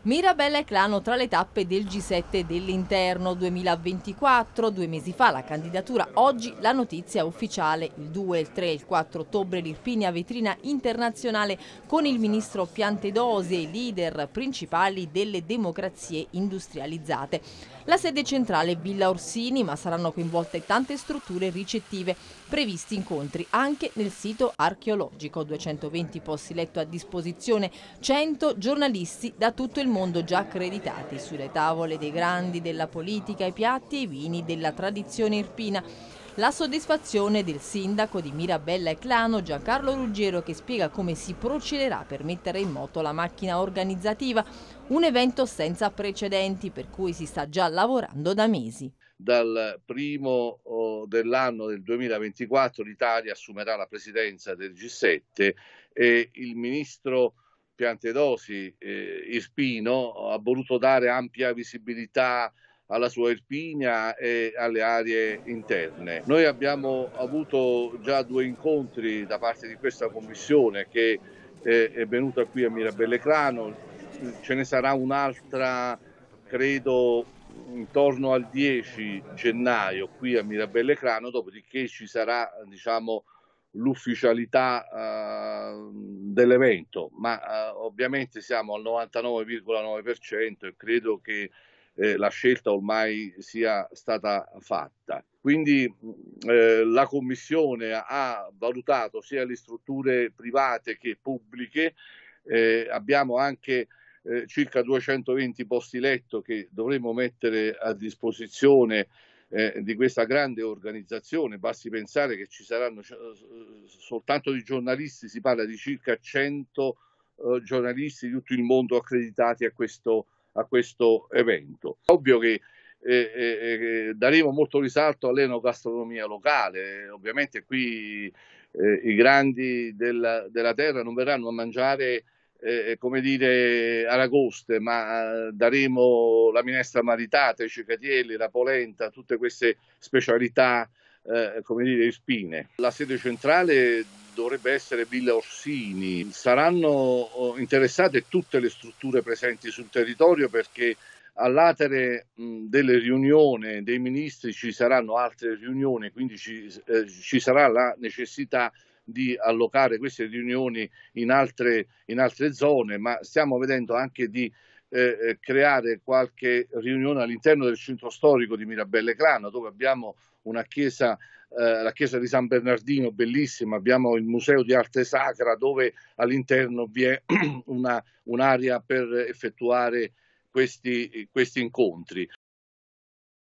Mirabella e Clano tra le tappe del G7 dell'Interno 2024, 2 mesi fa la candidatura, oggi la notizia ufficiale, il 2, il 3 e il 4 ottobre l'Irpinia vetrina internazionale con il ministro Piantedosi e i leader principali delle democrazie industrializzate. La sede centrale è Villa Orsini, ma saranno coinvolte tante strutture ricettive, previsti incontri anche nel sito archeologico, 220 posti letto a disposizione, 100 giornalisti da tutto il mondo già accreditati sulle tavole dei grandi della politica, i piatti e i vini della tradizione irpina. La soddisfazione del sindaco di Mirabella e Clano, Giancarlo Ruggiero, che spiega come si procederà per mettere in moto la macchina organizzativa, un evento senza precedenti per cui si sta già lavorando da mesi. Dal primo dell'anno del 2024 l'Italia assumerà la presidenza del G7 e il ministro Piantedosi Irpino ha voluto dare ampia visibilità alla sua Irpinia e alle aree interne. Noi abbiamo avuto già 2 incontri da parte di questa commissione che è venuta qui a Mirabelle Clano, ce ne sarà un'altra credo intorno al 10 gennaio qui a Mirabelle Clano, dopodiché ci sarà diciamo l'ufficialità dell'evento, ma ovviamente siamo al 99,9% e credo che la scelta ormai sia stata fatta. Quindi la Commissione ha valutato sia le strutture private che pubbliche, abbiamo anche circa 220 posti letto che dovremo mettere a disposizione di questa grande organizzazione. Basti pensare che ci saranno soltanto di giornalisti, si parla di circa 100 giornalisti di tutto il mondo accreditati a questo evento. Ovvio che daremo molto risalto all'enogastronomia locale, ovviamente qui i grandi della terra non verranno a mangiare come dire aragoste, ma daremo la minestra maritata, i cicatielli, la polenta, tutte queste specialità come dire irpine. La sede centrale dovrebbe essere Villa Orsini. Saranno interessate tutte le strutture presenti sul territorio perché all'atere delle riunioni dei ministri ci saranno altre riunioni, quindi ci sarà la necessità di allocare queste riunioni in altre zone, ma stiamo vedendo anche di creare qualche riunione all'interno del centro storico di Mirabelle Clano, dove abbiamo una chiesa, la chiesa di San Bernardino, bellissima, abbiamo il museo di arte sacra dove all'interno vi è un'area per effettuare questi incontri.